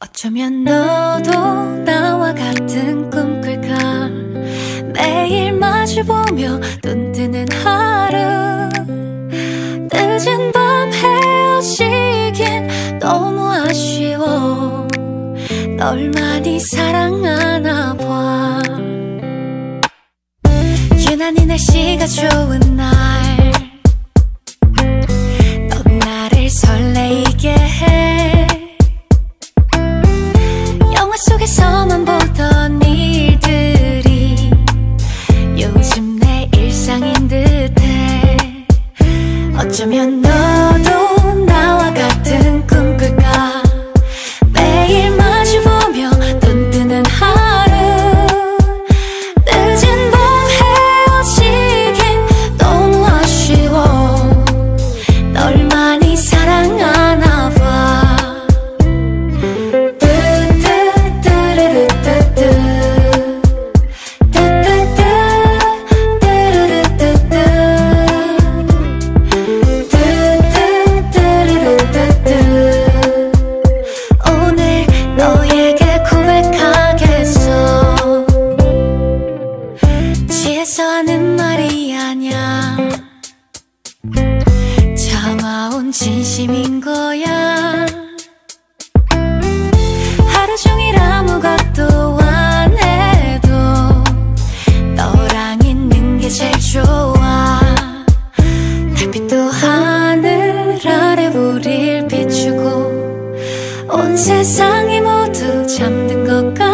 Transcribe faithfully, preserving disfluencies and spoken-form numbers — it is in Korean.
어쩌면 너도 나와 같은 꿈 꿀까. 매일 마주보며 눈 뜨는 하루, 늦은 밤 헤어지긴 너무 아쉬워. 널 많이 사랑하나 봐. 유난히 날씨가 좋은 날, 넌 나를 설레이게 해. 영화 속에서만 보던 일들이 요즘 내 일상인 듯해. 어쩌면 너도 나와 같은 꿈 꿀까. 매일 마주보며 눈 뜨는 하루, 늦은 밤 헤어지긴 너무 아쉬워. 널 많이 사랑하나 봐. 취해서 하는 말이 아냐, 참아온 진심인 거야. 하루 종일 아무것도 안 해도 너랑 있는 게 제일 좋아. 달빛도 하늘 아래 우릴 비추고 온 세상이 모두 잠든 것 같아.